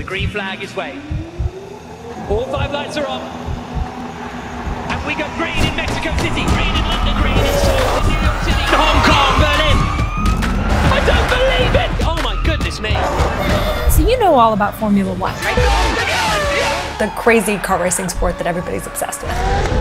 green flag is waved. All 5 lights are on. And we got green in Mexico City, green in London, green in Seoul, in New York City, Hong Kong, Berlin. I don't believe it! Oh my goodness me. So you know all about Formula One, right? The crazy car racing sport that everybody's obsessed with.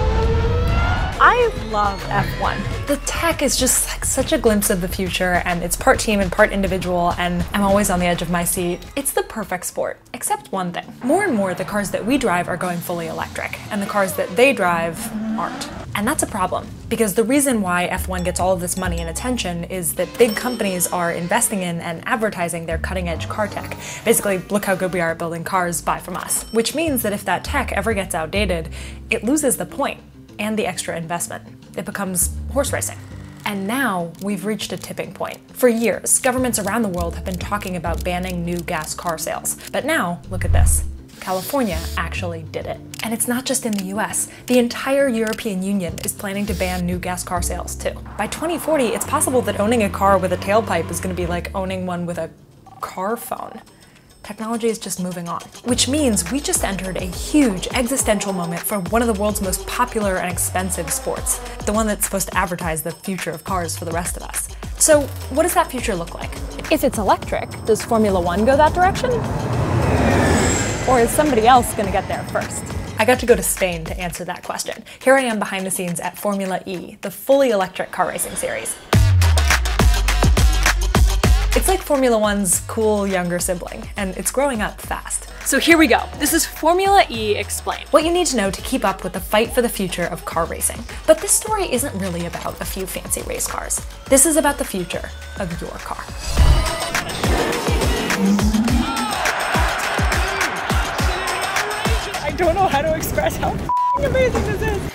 I love F1. The tech is just like such a glimpse of the future, and it's part team and part individual, and I'm always on the edge of my seat. It's the perfect sport, except one thing. More and more, the cars that we drive are going fully electric, and the cars that they drive aren't. And that's a problem, because the reason why F1 gets all of this money and attention is that big companies are investing in and advertising their cutting-edge car tech. Basically, look how good we are at building cars, buy from us. Which means that if that tech ever gets outdated, it loses the point and the extra investment. It becomes horse racing. And now we've reached a tipping point. For years, governments around the world have been talking about banning new gas car sales. But now, look at this. California actually did it. And it's not just in the US. The entire European Union is planning to ban new gas car sales too. By 2040, it's possible that owning a car with a tailpipe is gonna be like owning one with a car phone. Technology is just moving on, which means we just entered a huge existential moment for one of the world's most popular and expensive sports, the one that's supposed to advertise the future of cars for the rest of us. So what does that future look like? If it's electric, does Formula One go that direction? Or is somebody else gonna get there first? I got to go to Spain to answer that question. Here I am behind the scenes at Formula E, the fully electric car racing series. It's like Formula One's cool younger sibling, and it's growing up fast. So here we go. This is Formula E Explained. What you need to know to keep up with the fight for the future of car racing. But this story isn't really about a few fancy race cars. This is about the future of your car. I don't know how to express how amazing this is.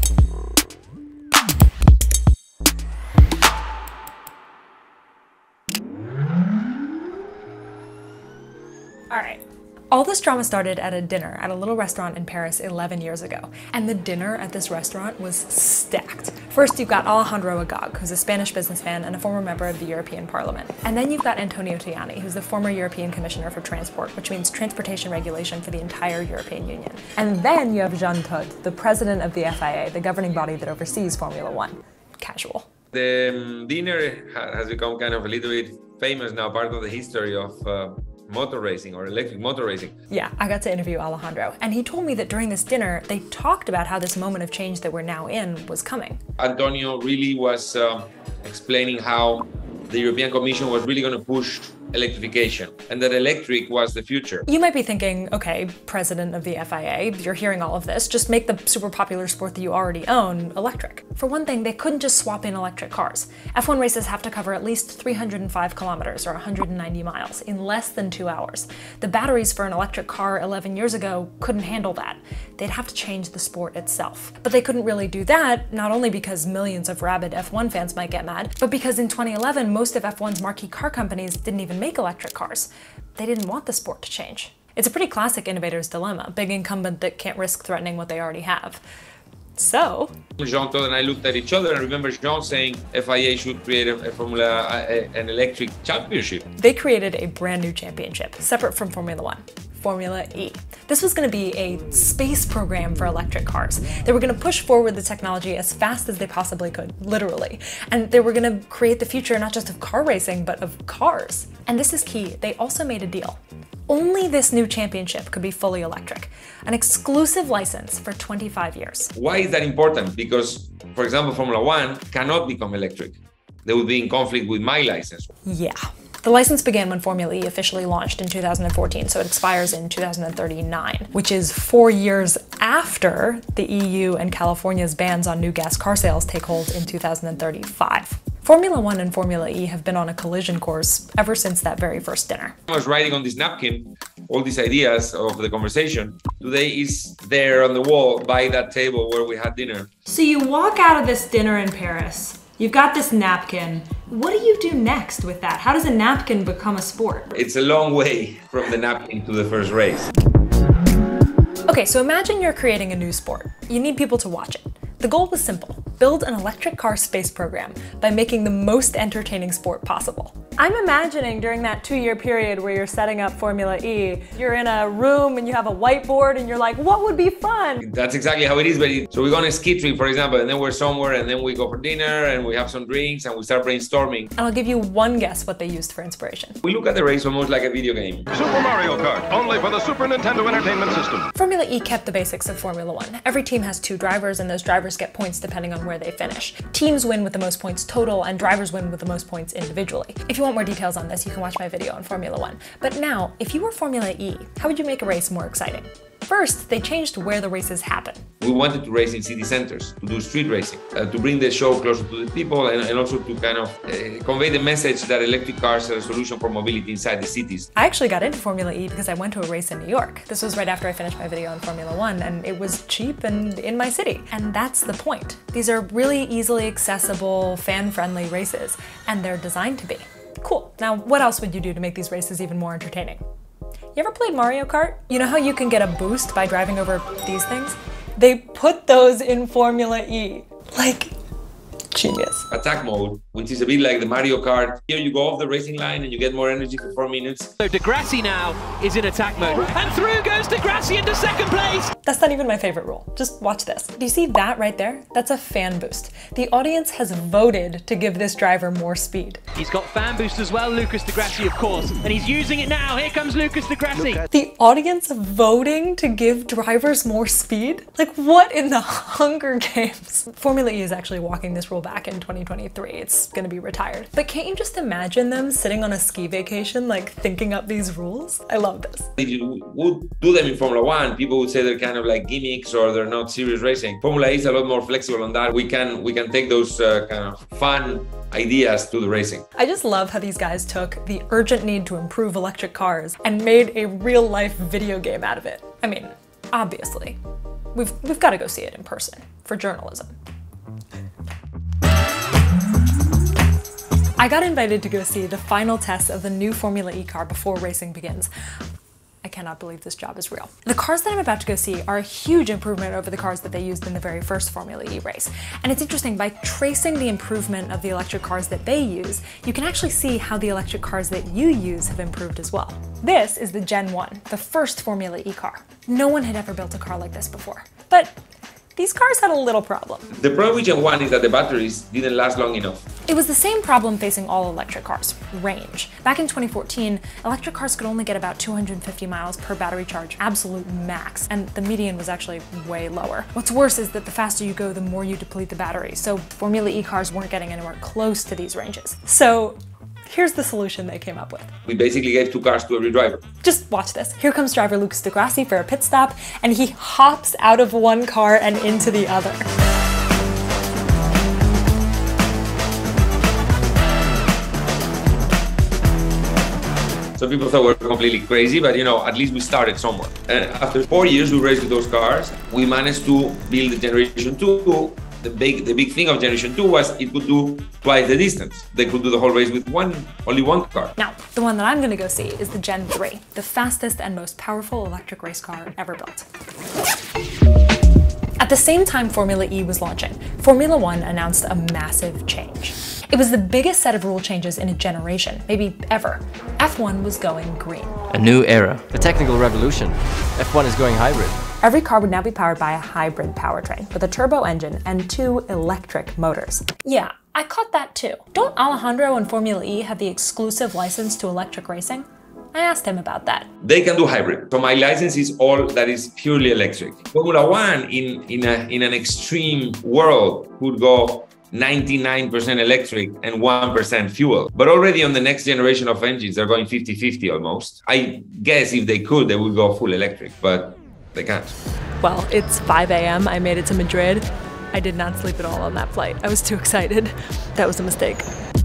Alright, all this drama started at a dinner at a little restaurant in Paris 11 years ago, and the dinner at this restaurant was stacked. First you've got Alejandro Agag, who's a Spanish businessman and a former member of the European Parliament. And then you've got Antonio Tajani, who's the former European Commissioner for Transport, which means transportation regulation for the entire European Union. And then you have Jean Todt, the president of the FIA, the governing body that oversees Formula One. Casual. The dinner has become kind of a little bit famous now, part of the history of motor racing or electric motor racing. Yeah, I got to interview Alejandro, and he told me that during this dinner, they talked about how this moment of change that we're now in was coming. Antonio really was explaining how the European Commission was really going to push electrification, and that electric was the future. You might be thinking, okay, president of the FIA, you're hearing all of this, just make the super popular sport that you already own electric. For one thing, they couldn't just swap in electric cars. F1 races have to cover at least 305 kilometers or 190 miles in less than 2 hours. The batteries for an electric car 11 years ago couldn't handle that. They'd have to change the sport itself. But they couldn't really do that, not only because millions of rabid F1 fans might get mad, but because in 2011, most of F1's marquee car companies didn't even make electric cars. They didn't want the sport to change. It's a pretty classic innovator's dilemma, big incumbent that can't risk threatening what they already have. So Jean Todt and I looked at each other, and I remember Jean saying FIA should create an electric championship. They created a brand new championship, separate from Formula One. Formula E. This was going to be a space program for electric cars. They were going to push forward the technology as fast as they possibly could, literally. And they were going to create the future not just of car racing, but of cars. And this is key, they also made a deal. Only this new championship could be fully electric, an exclusive license for 25 years. Why is that important? Because, for example, Formula One cannot become electric. They would be in conflict with my license. Yeah. The license began when Formula E officially launched in 2014, so it expires in 2039, which is 4 years after the EU and California's bans on new gas car sales take hold in 2035. Formula One and Formula E have been on a collision course ever since that very first dinner. I was writing on this napkin all these ideas of the conversation. Today is there on the wall by that table where we had dinner. So you walk out of this dinner in Paris, you've got this napkin. What do you do next with that? How does a napkin become a sport? It's a long way from the napkin to the first race. Okay, so imagine you're creating a new sport. You need people to watch it. The goal was simple: build an electric car space program by making the most entertaining sport possible. I'm imagining during that 2-year period where you're setting up Formula E, you're in a room and you have a whiteboard and you're like, what would be fun? That's exactly how it is. So we go on a ski trip, for example, and then we're somewhere and then we go for dinner and we have some drinks and we start brainstorming. And I'll give you one guess what they used for inspiration. We look at the race almost like a video game. Super Mario Kart, only for the Super Nintendo Entertainment System. Formula E kept the basics of Formula 1. Every team has 2 drivers and those drivers get points depending on where they finish. Teams win with the most points total and drivers win with the most points individually. If you want more details on this, you can watch my video on Formula 1. But now, if you were Formula E, how would you make a race more exciting? First, they changed where the races happen. We wanted to race in city centers, to do street racing, to bring the show closer to the people and also to kind of convey the message that electric cars are a solution for mobility inside the cities. I actually got into Formula E because I went to a race in New York. This was right after I finished my video on Formula 1 and it was cheap and in my city. And that's the point. These are really easily accessible, fan-friendly races, and they're designed to be. Cool. Now, what else would you do to make these races even more entertaining? You ever played Mario Kart? You know how you can get a boost by driving over these things? They put those in Formula E. Like, genius. Attack mode, which is a bit like the Mario Kart. Here you go off the racing line and you get more energy for 4 minutes. So Degrassi now is in attack mode. And through goes Degrassi into second place. That's not even my favorite rule. Just watch this. Do you see that right there? That's a fan boost. The audience has voted to give this driver more speed. He's got fan boost as well, Lucas Degrassi, of course. And he's using it now. Here comes Lucas Degrassi. The audience voting to give drivers more speed? Like, what in the Hunger Games? Formula E is actually walking this rule back in 2023. It's gonna be retired. But can't you just imagine them sitting on a ski vacation, like thinking up these rules? I love this. If you would do them in Formula 1, people would say they're kind of like gimmicks or they're not serious racing. Formula E is a lot more flexible on that. We can take those kind of fun ideas to the racing. I just love how these guys took the urgent need to improve electric cars and made a real life video game out of it. I mean, obviously, we've got to go see it in person for journalism. I got invited to go see the final tests of the new Formula E car before racing begins. I cannot believe this job is real. The cars that I'm about to go see are a huge improvement over the cars that they used in the very first Formula E race. And it's interesting, by tracing the improvement of the electric cars that they use, you can actually see how the electric cars that you use have improved as well. This is the Gen 1, the first Formula E car. No one had ever built a car like this before. But these cars had a little problem. The problem with Gen 1 is that the batteries didn't last long enough. It was the same problem facing all electric cars, range. Back in 2014, electric cars could only get about 250 miles per battery charge, absolute max, and the median was actually way lower. What's worse is that the faster you go, the more you deplete the battery, so Formula E cars weren't getting anywhere close to these ranges. So here's the solution they came up with. We basically gave 2 cars to every driver. Just watch this. Here comes driver Lucas Degrassi for a pit stop, and he hops out of one car and into the other. So people thought we were completely crazy, but you know, at least we started somewhere. And after 4 years we raced with those cars, we managed to build the Generation 2. The big thing of Generation 2 was it could do twice the distance. They could do the whole race with only one car. Now, the one that I'm gonna go see is the Gen 3, the fastest and most powerful electric race car ever built. At the same time Formula E was launching, Formula 1 announced a massive change. It was the biggest set of rule changes in a generation, maybe ever. F1 was going green. A new era. A technical revolution. F1 is going hybrid. Every car would now be powered by a hybrid powertrain with a turbo engine and 2 electric motors. Yeah, I caught that too. Don't Alejandro and Formula E have the exclusive license to electric racing? I asked him about that. They can do hybrid. So my license is all that is purely electric. Formula 1 in an extreme world would go 99% electric and 1% fuel. But already on the next generation of engines, they're going 50-50 almost. I guess if they could, they would go full electric, but they can't. Well, it's 5 a.m. I made it to Madrid. I did not sleep at all on that flight. I was too excited. That was a mistake.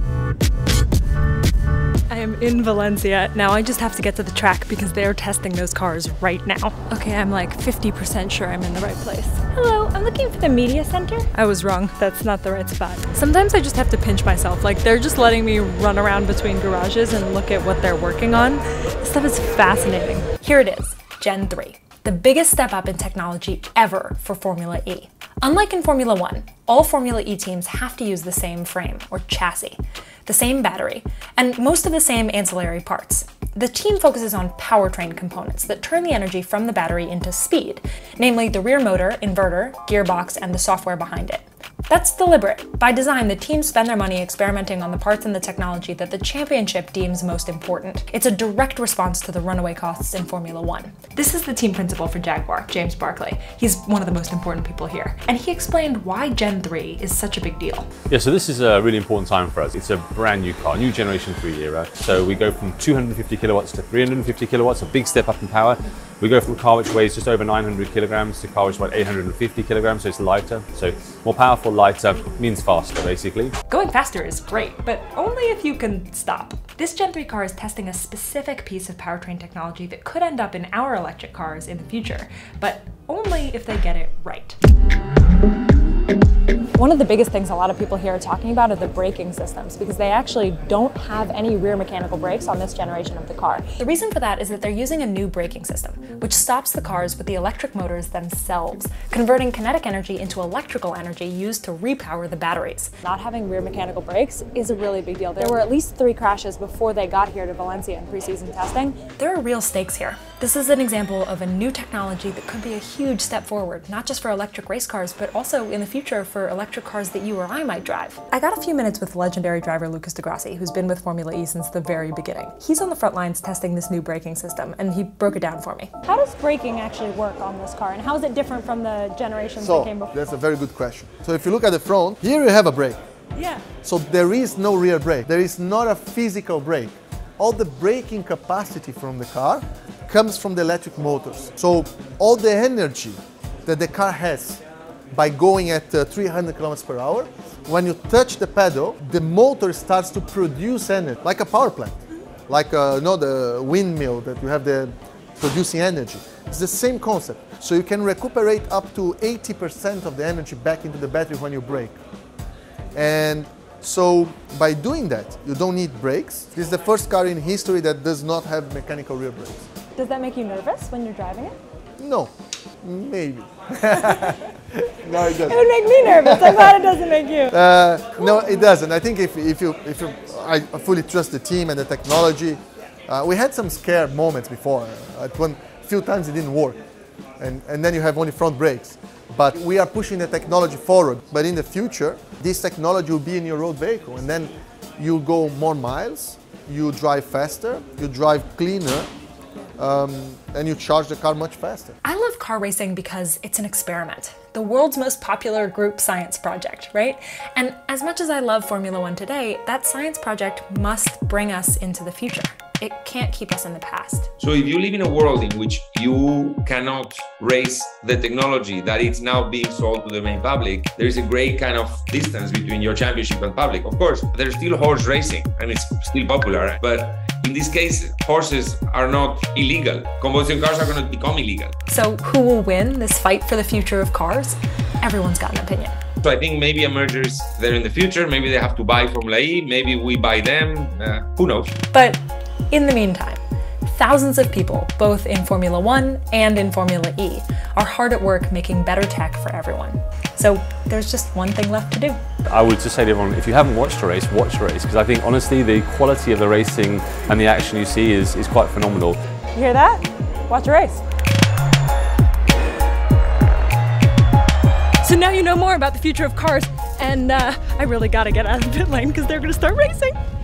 I am in Valencia. Now I just have to get to the track because they're testing those cars right now. Okay, I'm like 50% sure I'm in the right place. Hello, I'm looking for the media center. I was wrong, that's not the right spot. Sometimes I just have to pinch myself, like they're just letting me run around between garages and look at what they're working on. This stuff is fascinating. Here it is, Gen 3. the biggest step up in technology ever for Formula E. Unlike in Formula 1, all Formula E teams have to use the same frame, or chassis, the same battery, and most of the same ancillary parts. The team focuses on powertrain components that turn the energy from the battery into speed, namely the rear motor, inverter, gearbox, and the software behind it. That's deliberate. By design, the teams spend their money experimenting on the parts and the technology that the championship deems most important. It's a direct response to the runaway costs in Formula 1. This is the team principal for Jaguar, James Barclay. He's one of the most important people here. And he explained why Gen 3 is such a big deal. Yeah, so this is a really important time for us. It's a brand new car, new generation 3 era. So we go from 250 kilowatts to 350 kilowatts, a big step up in power. We go from a car which weighs just over 900 kilograms to a car which is about 850 kilograms, so it's lighter. So more powerful, lighter, means faster, basically. Going faster is great, but only if you can stop. This Gen 3 car is testing a specific piece of powertrain technology that could end up in our electric cars in the future, but only if they get it right. One of the biggest things a lot of people here are talking about are the braking systems, because they actually don't have any rear mechanical brakes on this generation of the car. The reason for that is that they're using a new braking system, which stops the cars with the electric motors themselves, converting kinetic energy into electrical energy used to repower the batteries. Not having rear mechanical brakes is a really big deal. There were at least 3 crashes before they got here to Valencia in preseason testing. There are real stakes here. This is an example of a new technology that could be a huge step forward, not just for electric race cars, but also in the future for electric cars that you or I might drive. I got a few minutes with legendary driver Lucas de Grassi, who's been with Formula E since the very beginning. He's on the front lines testing this new braking system, and he broke it down for me. How does braking actually work on this car, and how is it different from the generations that came before? That's a very good question. So if you look at the front, here you have a brake. Yeah. So there is no rear brake. There is not a physical brake. All the braking capacity from the car comes from the electric motors. So all the energy that the car has by going at 300 kilometers per hour, when you touch the pedal, the motor starts to produce energy, like a power plant, like the windmill that you have the producing energy. It's the same concept. So you can recuperate up to 80% of the energy back into the battery when you brake. And so by doing that, you don't need brakes. This is the first car in history that does not have mechanical rear brakes. Does that make you nervous when you're driving it? No, maybe. No, it doesn't. It would make me nervous. I'm glad it doesn't make you. No, it doesn't. I think I fully trust the team and the technology. We had some scare moments before. A few times it didn't work, and then you have only front brakes. But we are pushing the technology forward. But in the future, this technology will be in your road vehicle, and then you'll go more miles, you drive faster, you drive cleaner, and you charge the car much faster. I love car racing because it's an experiment. The world's most popular group science project, right? And as much as I love Formula 1 today, that science project must bring us into the future. It can't keep us in the past. So if you live in a world in which you cannot race the technology that is now being sold to the main public, there is a great kind of distance between your championship and public. Of course, there's still horse racing and it's still popular, but in this case, horses are not illegal. Combustion cars are going to become illegal. So who will win this fight for the future of cars? Everyone's got an opinion. So I think maybe a merger is there in the future. Maybe they have to buy Formula E. Maybe we buy them. Who knows? But in the meantime, thousands of people, both in Formula 1 and in Formula E, are hard at work making better tech for everyone. So there's just one thing left to do. I would just say to everyone, if you haven't watched a race, watch a race, because I think honestly the quality of the racing and the action you see is quite phenomenal. You hear that? Watch a race. So now you know more about the future of cars, and I really gotta get out of the pit lane because they're gonna start racing.